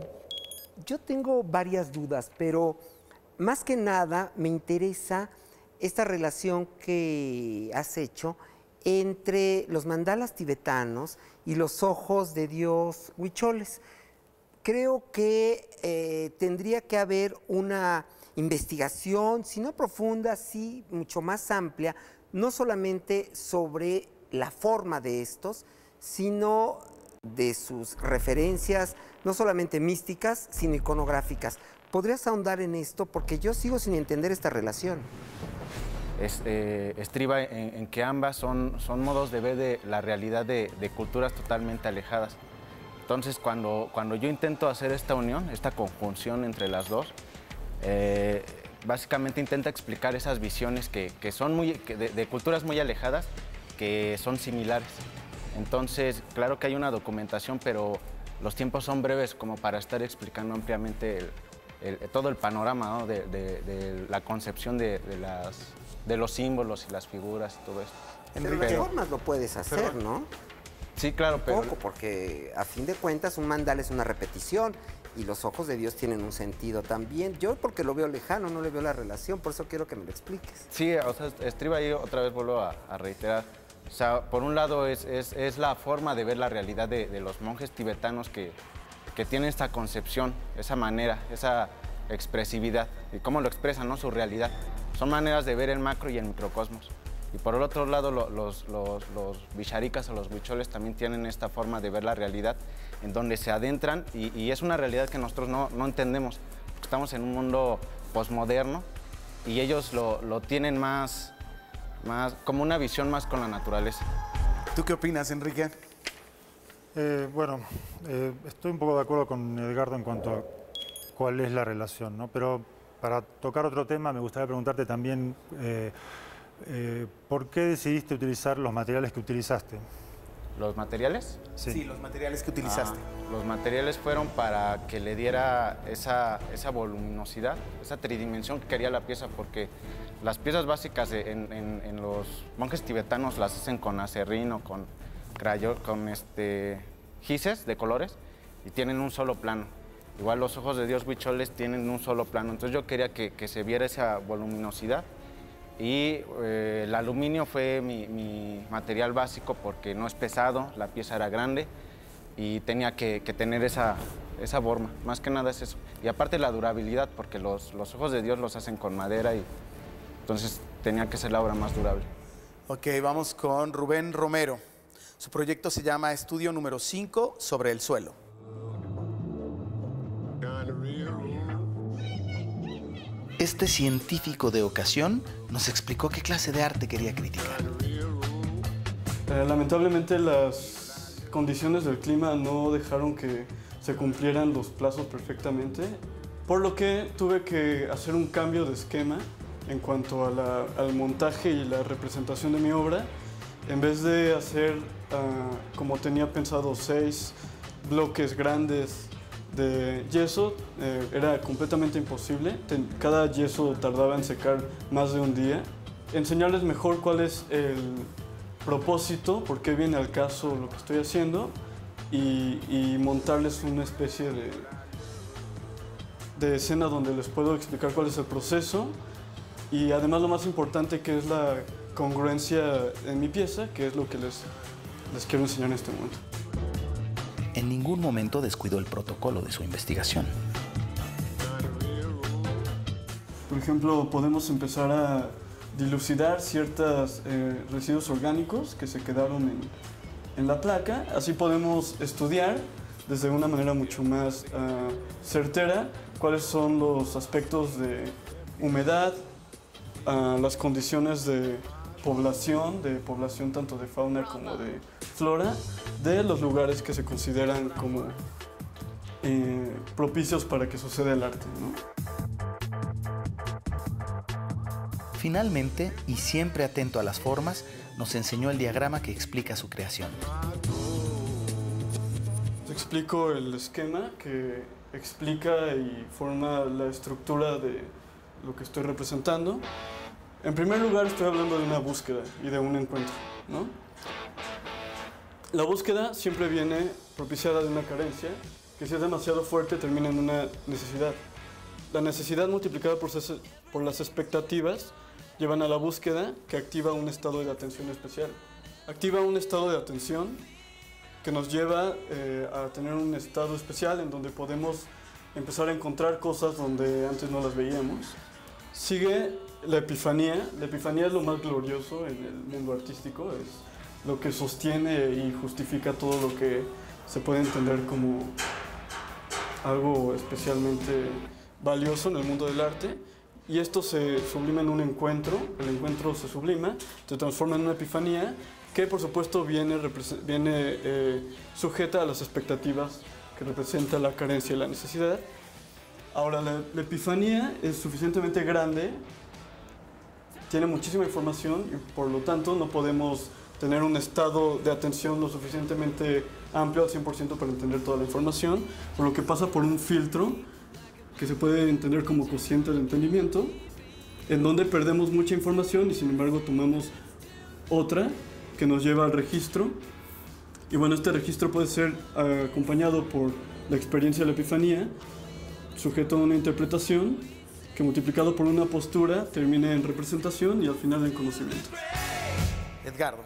yo tengo varias dudas, pero más que nada me interesa esta relación que has hecho entre los mandalas tibetanos y los ojos de Dios Huicholes. Creo que eh, tendría que haber una investigación, si no profunda, sí mucho más amplia, no solamente sobre la forma de estos, sino de sus referencias, no solamente místicas, sino iconográficas. ¿Podrías ahondar en esto? Porque yo sigo sin entender esta relación. Es, eh, estriba en, en que ambas son, son modos de ver de la realidad de, de culturas totalmente alejadas. Entonces, cuando, cuando yo intento hacer esta unión, esta conjunción entre las dos, eh, básicamente intenta explicar esas visiones que, que son muy, que de, de culturas muy alejadas, que son similares. Entonces, claro que hay una documentación, pero los tiempos son breves como para estar explicando ampliamente el, el, todo el panorama, ¿no? de, de, de la concepción de, de, las, de los símbolos y las figuras y todo esto. De las formas lo puedes hacer, pero, ¿no? Sí, claro, pero... Poco, porque a fin de cuentas un mandala es una repetición y los ojos de Dios tienen un sentido también. Yo porque lo veo lejano, no le veo la relación, por eso quiero que me lo expliques. Sí, o sea, estriba ahí, otra vez vuelvo a, a reiterar. O sea, por un lado es, es, es la forma de ver la realidad de, de los monjes tibetanos que, que tienen esta concepción, esa manera, esa expresividad y cómo lo expresan, ¿no? Su realidad. Son maneras de ver el macro y el microcosmos. Y por el otro lado, los, los, los, los visharikas o los huicholes también tienen esta forma de ver la realidad, en donde se adentran y, y es una realidad que nosotros no, no entendemos. Estamos en un mundo posmoderno y ellos lo, lo tienen más, más, como una visión más con la naturaleza. ¿Tú qué opinas, Enrique? Eh, bueno, eh, estoy un poco de acuerdo con Edgardo en cuanto a cuál es la relación, ¿no? Pero para tocar otro tema, me gustaría preguntarte también... Eh, Eh, ¿por qué decidiste utilizar los materiales que utilizaste? ¿Los materiales? Sí, sí los materiales que utilizaste. Ah, los materiales fueron para que le diera esa, esa voluminosidad, esa tridimensión que quería la pieza, porque las piezas básicas de, en, en, en los monjes tibetanos las hacen con acerrín o con crayón, con este, gises de colores y tienen un solo plano. Igual los ojos de Dios huicholes tienen un solo plano. Entonces yo quería que, que se viera esa voluminosidad. Y eh, el aluminio fue mi, mi material básico porque no es pesado, la pieza era grande y tenía que, que tener esa, esa forma. Más que nada es eso. Y aparte la durabilidad, porque los, los ojos de Dios los hacen con madera y entonces tenía que ser la obra más durable. Ok, vamos con Rubén Romero. Su proyecto se llama Estudio número cinco sobre el suelo. Este científico de ocasión nos explicó qué clase de arte quería criticar. Eh, lamentablemente las condiciones del clima no dejaron que se cumplieran los plazos perfectamente, por lo que tuve que hacer un cambio de esquema en cuanto a la, al montaje y la representación de mi obra. En vez de hacer, uh, como tenía pensado, seis bloques grandes de yeso, eh, era completamente imposible. Ten, cada yeso tardaba en secar más de un día. Enseñarles mejor cuál es el propósito, por qué viene al caso lo que estoy haciendo y, y montarles una especie de, de escena donde les puedo explicar cuál es el proceso y además lo más importante que es la congruencia en mi pieza, que es lo que les, les quiero enseñar en este momento. En ningún momento descuidó el protocolo de su investigación. Por ejemplo, podemos empezar a dilucidar ciertos eh, residuos orgánicos que se quedaron en, en la placa. Así podemos estudiar desde una manera mucho más uh, certera cuáles son los aspectos de humedad, uh, las condiciones de población, de población tanto de fauna como de flora, de los lugares que se consideran como eh, propicios para que suceda el arte, ¿no? Finalmente, y siempre atento a las formas, nos enseñó el diagrama que explica su creación. Te explico el esquema que explica y forma la estructura de lo que estoy representando. En primer lugar, estoy hablando de una búsqueda y de un encuentro, ¿no? La búsqueda siempre viene propiciada de una carencia, que si es demasiado fuerte termina en una necesidad. La necesidad multiplicada por, por las expectativas llevan a la búsqueda que activa un estado de atención especial. Activa un estado de atención que nos lleva eh, a tener un estado especial en donde podemos empezar a encontrar cosas donde antes no las veíamos. Sigue la epifanía. La epifanía es lo más glorioso en el mundo artístico, es lo que sostiene y justifica todo lo que se puede entender como algo especialmente valioso en el mundo del arte. Y esto se sublima en un encuentro, el encuentro se sublima, se transforma en una epifanía que por supuesto viene, viene eh, sujeta a las expectativas que representa la carencia y la necesidad. Ahora, la, la epifanía es suficientemente grande, tiene muchísima información y por lo tanto no podemos tener un estado de atención lo suficientemente amplio al cien por ciento para entender toda la información, por lo que pasa por un filtro que se puede entender como cociente de entendimiento, en donde perdemos mucha información y sin embargo tomamos otra que nos lleva al registro. Y bueno, este registro puede ser uh, acompañado por la experiencia de la epifanía, sujeto a una interpretación, que multiplicado por una postura termina en representación y al final en conocimiento. Edgardo.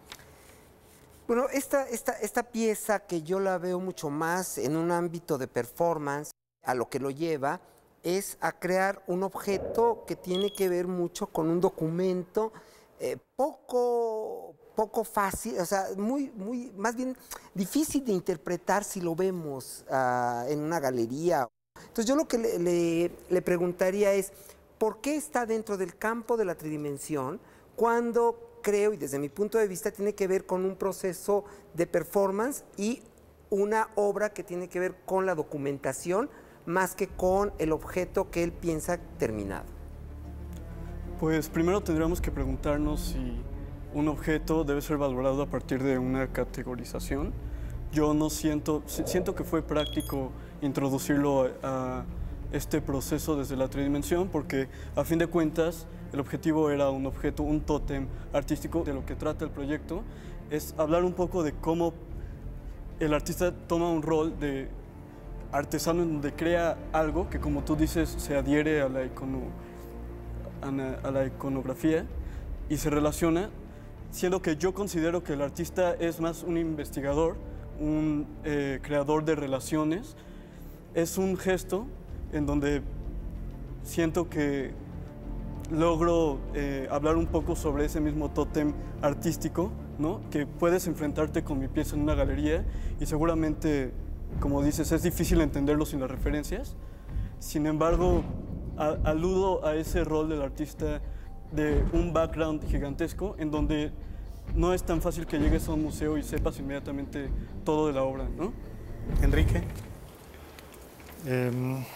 Bueno, esta, esta, esta pieza que yo la veo mucho más en un ámbito de performance, a lo que lo lleva es a crear un objeto que tiene que ver mucho con un documento eh, poco, poco fácil, o sea, muy, muy, más bien difícil de interpretar si lo vemos uh, en una galería. Entonces yo lo que le, le, le preguntaría es, ¿por qué está dentro del campo de la tridimensión cuando creo, y desde mi punto de vista, tiene que ver con un proceso de performance y una obra que tiene que ver con la documentación más que con el objeto que él piensa terminado? Pues primero tendríamos que preguntarnos si un objeto debe ser valorado a partir de una categorización. Yo no siento, siento que fue práctico introducirlo a este proceso desde la tridimensión porque a fin de cuentas el objetivo era un objeto, un tótem artístico. De lo que trata el proyecto es hablar un poco de cómo el artista toma un rol de artesano en donde crea algo que, como tú dices, se adhiere a la, icono, a la, a la iconografía y se relaciona, siendo que yo considero que el artista es más un investigador, un eh, creador de relaciones. Es un gesto en donde siento que logro eh, hablar un poco sobre ese mismo tótem artístico, ¿no? Que puedes enfrentarte con mi pieza en una galería y seguramente, como dices, es difícil entenderlo sin las referencias. Sin embargo, a, aludo a ese rol del artista de un background gigantesco en donde no es tan fácil que llegues a un museo y sepas inmediatamente todo de la obra, ¿no? Enrique. Eh,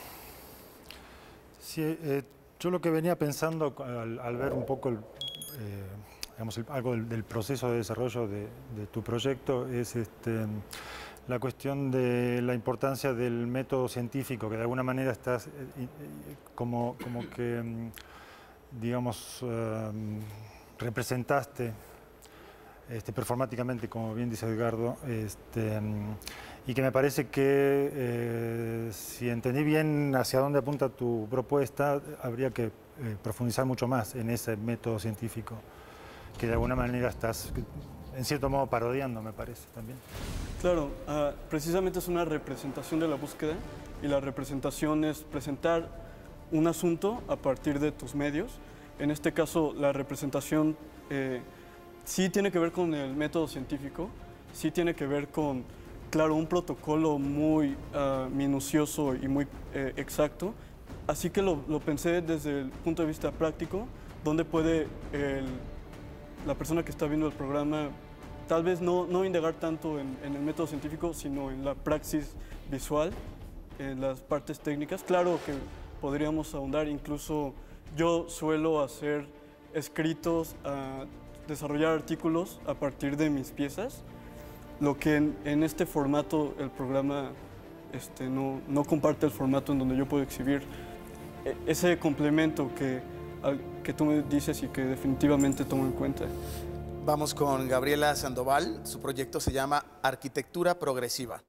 sí, eh, yo lo que venía pensando al, al ver un poco el, eh, digamos, el, algo del, del proceso de desarrollo de, de tu proyecto es este, la cuestión de la importancia del método científico, que de alguna manera estás eh, eh, como, como que, digamos, eh, representaste este, performáticamente, como bien dice Edgardo, este, y que me parece que, eh, si entendí bien hacia dónde apunta tu propuesta, habría que eh, profundizar mucho más en ese método científico, que de alguna manera estás, en cierto modo, parodiando, me parece, también. Claro, uh, precisamente es una representación de la búsqueda, y la representación es presentar un asunto a partir de tus medios. En este caso, la representación eh, sí tiene que ver con el método científico, sí tiene que ver con, claro, un protocolo muy uh, minucioso y muy eh, exacto. Así que lo, lo pensé desde el punto de vista práctico, donde puede el, la persona que está viendo el programa tal vez no, no indagar tanto en, en el método científico, sino en la praxis visual, en las partes técnicas. Claro que podríamos ahondar, incluso yo suelo hacer escritos, uh, desarrollar artículos a partir de mis piezas, lo que en, en este formato el programa este, no, no comparte el formato en donde yo puedo exhibir ese complemento que, que tú me dices y que definitivamente tomo en cuenta. Vamos con Gabriela Sandoval. Su proyecto se llama Arquitectura Progresiva.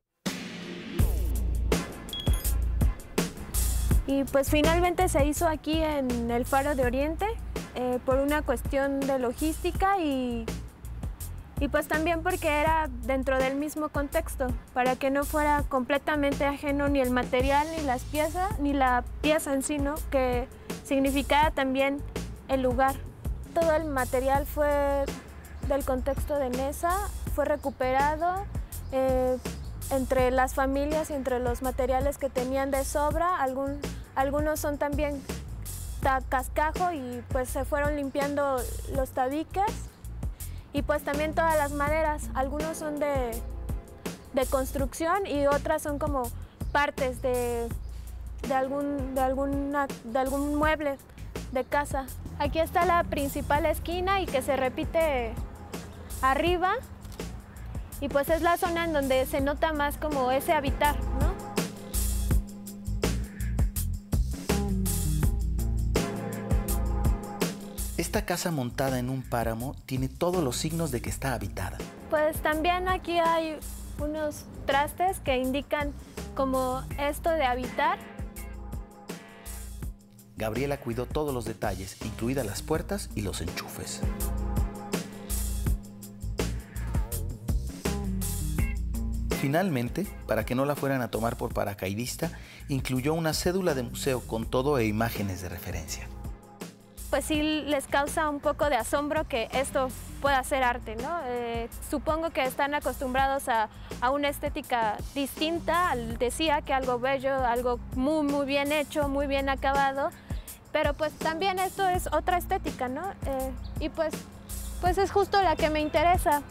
Y pues finalmente se hizo aquí en el Faro de Oriente eh, por una cuestión de logística y, y pues también porque era dentro del mismo contexto, para que no fuera completamente ajeno ni el material ni las piezas, ni la pieza en sí, ¿no? Que significara también el lugar. Todo el material fue del contexto de Neza, fue recuperado eh, entre las familias y entre los materiales que tenían de sobra. Algún, algunos son también cascajo y pues se fueron limpiando los tabiques. Y pues también todas las maderas, algunos son de, de construcción y otras son como partes de, de, algún, de, alguna, de algún mueble de casa. Aquí está la principal esquina y que se repite arriba, y pues es la zona en donde se nota más como ese habitar, ¿no? Esta casa montada en un páramo tiene todos los signos de que está habitada. Pues también aquí hay unos trastes que indican como esto de habitar. Gabriela cuidó todos los detalles, incluidas las puertas y los enchufes. Finalmente, para que no la fueran a tomar por paracaidista, incluyó una cédula de museo con todo e imágenes de referencia. Pues sí les causa un poco de asombro que esto pueda ser arte, ¿no? Eh, supongo que están acostumbrados a, a una estética distinta, decía que algo bello, algo muy, muy bien hecho, muy bien acabado, pero pues también esto es otra estética, ¿no? Eh, y pues, pues es justo la que me interesa.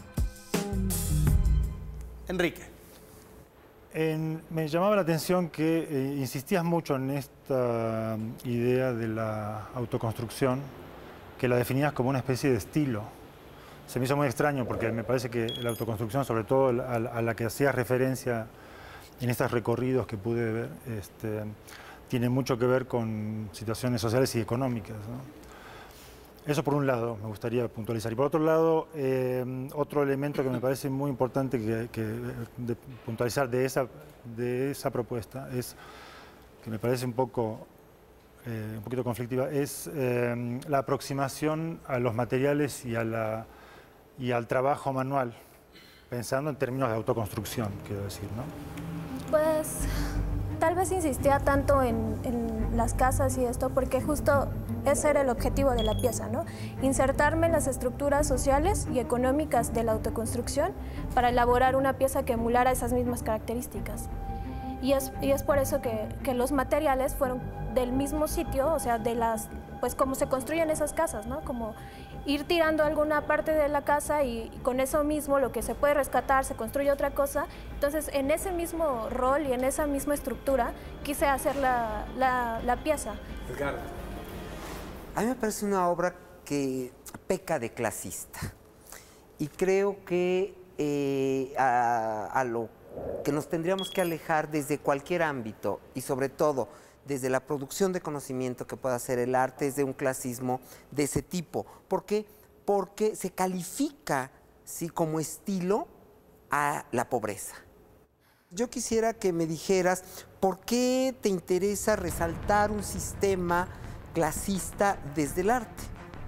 Enrique. En, me llamaba la atención que eh, insistías mucho en esta idea de la autoconstrucción, que la definías como una especie de estilo. Se me hizo muy extraño porque me parece que la autoconstrucción, sobre todo a, a la que hacías referencia en estos recorridos que pude ver, este, tiene mucho que ver con situaciones sociales y económicas, ¿no? Eso por un lado, me gustaría puntualizar. Y por otro lado, eh, otro elemento que me parece muy importante que, que de puntualizar de esa, de esa propuesta es, que me parece un poco, eh, un poquito conflictiva, es eh, la aproximación a los materiales y, a la, y al trabajo manual, pensando en términos de autoconstrucción, quiero decir, ¿no? Pues tal vez insistía tanto en, en las casas y esto porque justo ese era el objetivo de la pieza, ¿no? Insertarme en las estructuras sociales y económicas de la autoconstrucción para elaborar una pieza que emulara esas mismas características. Y es, y es por eso que, que los materiales fueron del mismo sitio, o sea, de las, pues como se construyen esas casas, ¿no? Como ir tirando alguna parte de la casa y, y con eso mismo lo que se puede rescatar, se construye otra cosa. Entonces, en ese mismo rol y en esa misma estructura, quise hacer la, la, la pieza. Edgardo. A mí me parece una obra que peca de clasista. Y creo que eh, a, a lo que nos tendríamos que alejar desde cualquier ámbito y sobre todo desde la producción de conocimiento que pueda hacer el arte es de un clasismo de ese tipo. ¿Por qué? Porque se califica, ¿sí?, como estilo a la pobreza. Yo quisiera que me dijeras por qué te interesa resaltar un sistema clasista desde el arte.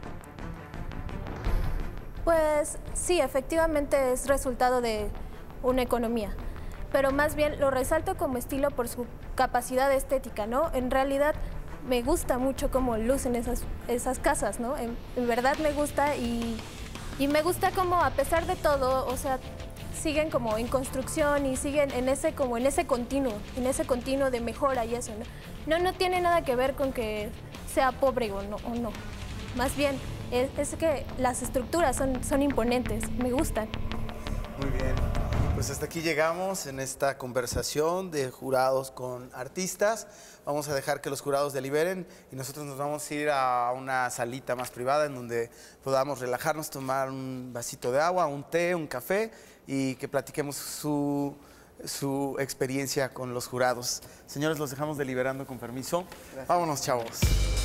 Pues sí, efectivamente es resultado de una economía, pero más bien lo resalto como estilo por su capacidad estética, ¿no? En realidad me gusta mucho cómo lucen esas, esas casas, ¿no? En, en verdad me gusta y, y me gusta como a pesar de todo, o sea, siguen como en construcción y siguen en ese, como en ese continuo, en ese continuo de mejora y eso, ¿no? No, no tiene nada que ver con que sea pobre o no, o no. Más bien, es, es que las estructuras son, son imponentes, me gustan. Muy bien. Pues hasta aquí llegamos en esta conversación de jurados con artistas. Vamos a dejar que los jurados deliberen y nosotros nos vamos a ir a una salita más privada en donde podamos relajarnos, tomar un vasito de agua, un té, un café y que platiquemos su, su experiencia con los jurados. Señores, los dejamos deliberando con permiso. Gracias. Vámonos, chavos.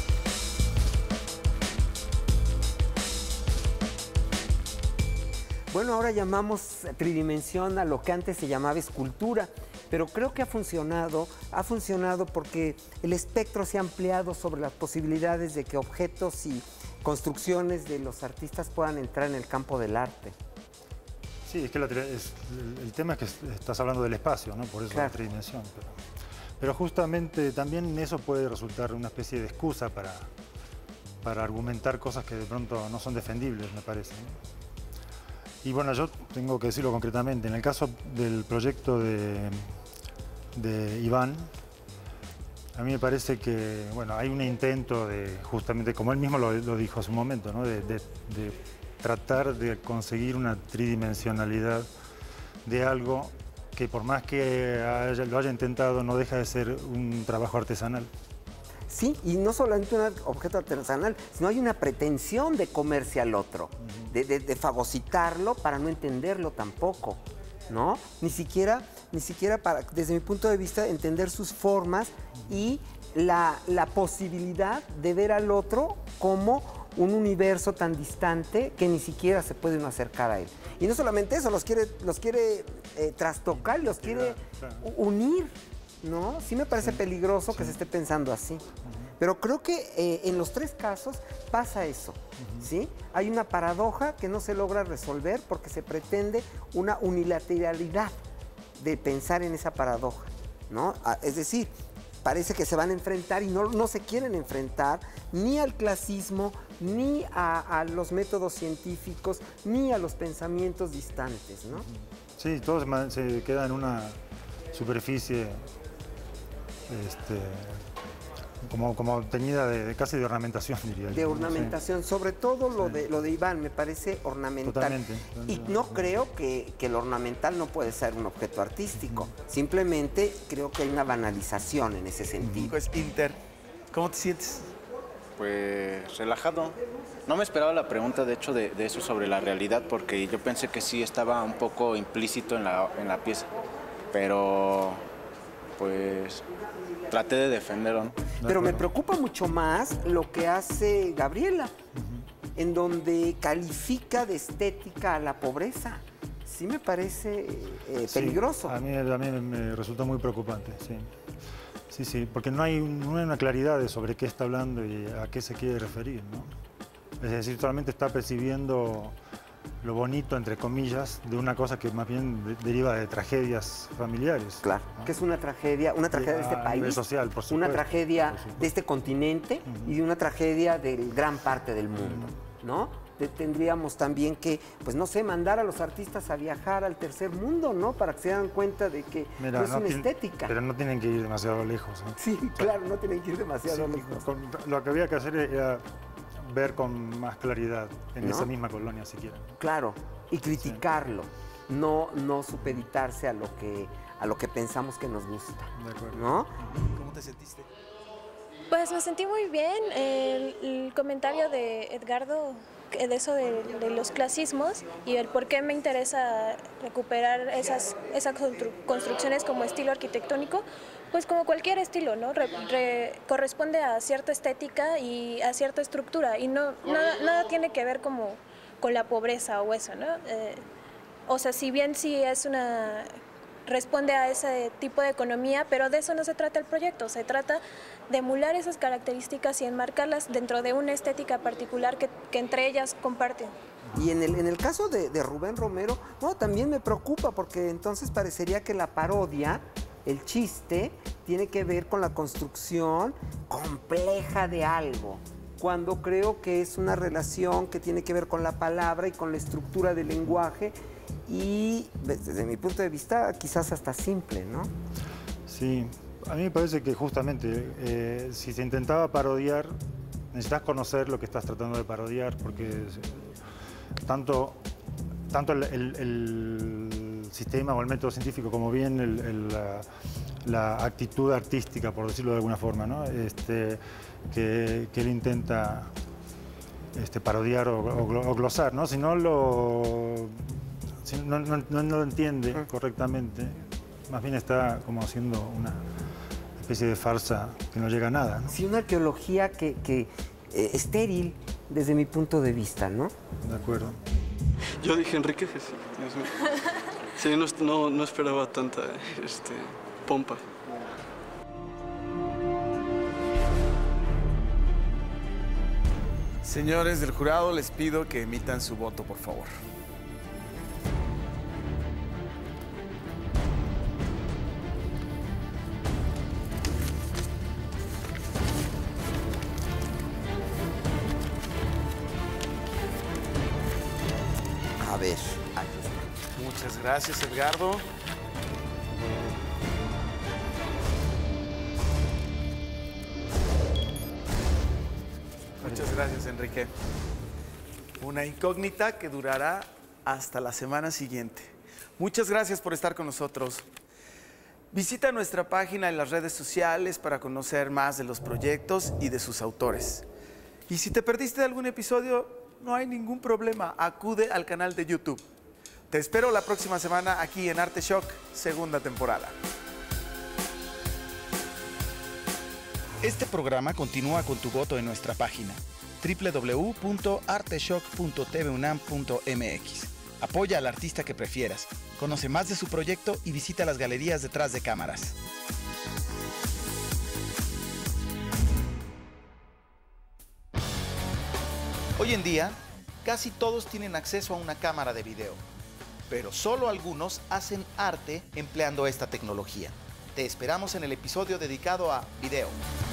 Bueno, ahora llamamos tridimensión a lo que antes se llamaba escultura, pero creo que ha funcionado, ha funcionado porque el espectro se ha ampliado sobre las posibilidades de que objetos y construcciones de los artistas puedan entrar en el campo del arte. Sí, es que la, es, el, el tema es que estás hablando del espacio, ¿no? Por eso claro. La tridimensión. Pero, pero justamente también eso puede resultar una especie de excusa para, para argumentar cosas que de pronto no son defendibles, me parece, ¿no? Y bueno, yo tengo que decirlo concretamente, en el caso del proyecto de, de Iván, a mí me parece que, bueno, hay un intento de, justamente, como él mismo lo, lo dijo hace un momento, ¿no? de, de, de tratar de conseguir una tridimensionalidad de algo que por más que haya, lo haya intentado, no deja de ser un trabajo artesanal. Sí, y no solamente un objeto artesanal, sino hay una pretensión de comerse al otro, de, de, de fagocitarlo para no entenderlo tampoco, ¿no? Ni siquiera, ni siquiera para, desde mi punto de vista, entender sus formas y la, la posibilidad de ver al otro como un universo tan distante que ni siquiera se puede uno acercar a él. Y no solamente eso, los quiere, los quiere eh, trastocar, los quiere unir, ¿no? Sí me parece peligroso sí. que se esté pensando así. Uh-huh. Pero creo que eh, en los tres casos pasa eso, uh-huh. ¿sí? Hay una paradoja que no se logra resolver porque se pretende una unilateralidad de pensar en esa paradoja, ¿no? Es decir, parece que se van a enfrentar y no, no se quieren enfrentar ni al clasismo, ni a, a los métodos científicos, ni a los pensamientos distantes, ¿no? Sí, todo se queda en una superficie este, como, como teñida de, de casi de ornamentación, diría yo. De ornamentación, sí. Sobre todo lo, sí. de, lo de Iván me parece ornamental. Totalmente. Y no creo que, que lo ornamental no puede ser un objeto artístico, uh-huh. simplemente creo que hay una banalización en ese sentido. Pues Inter, ¿cómo te sientes? Pues relajado. No me esperaba la pregunta, de hecho, de, de eso sobre la realidad, porque yo pensé que sí estaba un poco implícito en la, en la pieza, pero pues traté de defenderlo, ¿no? Pero me preocupa mucho más lo que hace Gabriela, en donde califica de estética a la pobreza. Sí me parece eh, peligroso. Sí, a mí también me resulta muy preocupante, sí. Sí, sí, porque no hay, no hay una claridad de sobre qué está hablando y a qué se quiere referir, ¿no? Es decir, solamente está percibiendo lo bonito, entre comillas, de una cosa que más bien de, deriva de tragedias familiares. Claro, ¿no? Que es una tragedia, una tragedia de este a país, nivel social, por supuesto, una tragedia por supuesto. de este continente uh-huh. y de una tragedia de gran parte del mundo, uh-huh. ¿no? Tendríamos también que, pues no sé, mandar a los artistas a viajar al tercer mundo, ¿no? Para que se den cuenta de que Mira, no es no una tiene, estética. Pero no tienen que ir demasiado lejos, ¿eh? Sí, o sea, claro, no tienen que ir demasiado sí, lejos. Con, lo que había que hacer era ver con más claridad en ¿no? esa misma colonia, siquiera. Claro, y criticarlo, sí. no, no supeditarse a lo que, a lo que pensamos que nos gusta. De acuerdo. ¿No? ¿Cómo te sentiste? Pues me sentí muy bien. El, el comentario de Edgardo de eso de, de los clasismos y el por qué me interesa recuperar esas, esas constru construcciones como estilo arquitectónico, pues como cualquier estilo, ¿no? Re, re, corresponde a cierta estética y a cierta estructura y no nada, nada tiene que ver como con la pobreza o eso, ¿no? Eh, o sea, si bien sí es una responde a ese tipo de economía, pero de eso no se trata el proyecto, se trata de emular esas características y enmarcarlas dentro de una estética particular que, que entre ellas comparten. Y en el, en el caso de, de Rubén Romero, no, también me preocupa porque entonces parecería que la parodia, el chiste, tiene que ver con la construcción compleja de algo, cuando creo que es una relación que tiene que ver con la palabra y con la estructura del lenguaje y desde mi punto de vista quizás hasta simple, ¿no? Sí, a mí me parece que justamente eh, si se intentaba parodiar, necesitas conocer lo que estás tratando de parodiar, porque tanto, tanto el, el, el sistema o el método científico como bien el, el, la, la actitud artística, por decirlo de alguna forma, ¿no? este, que, que él intenta este, parodiar o, o, o glosar, ¿no? Si no lo... Si no, no, no lo entiende correctamente, más bien está como haciendo una especie de farsa que no llega a nada, ¿no? Sí, una arqueología que, que eh, estéril desde mi punto de vista, ¿no? De acuerdo. Yo dije Enrique Jesús, Dios mío. Sí, no, no, no esperaba tanta este, pompa. Señores del jurado, les pido que emitan su voto, por favor. A ver, aquí está. Muchas gracias, Edgardo. Muchas gracias, Enrique. Una incógnita que durará hasta la semana siguiente. Muchas gracias por estar con nosotros. Visita nuestra página en las redes sociales para conocer más de los proyectos y de sus autores. Y si te perdiste algún episodio, no hay ningún problema. Acude al canal de YouTube. Te espero la próxima semana aquí en Arte Shock, segunda temporada. Este programa continúa con tu voto en nuestra página doble u doble u doble u punto arteshock punto t v unam punto m x. Apoya al artista que prefieras, conoce más de su proyecto y visita las galerías detrás de cámaras. Hoy en día, casi todos tienen acceso a una cámara de video, pero solo algunos hacen arte empleando esta tecnología. Te esperamos en el episodio dedicado a video.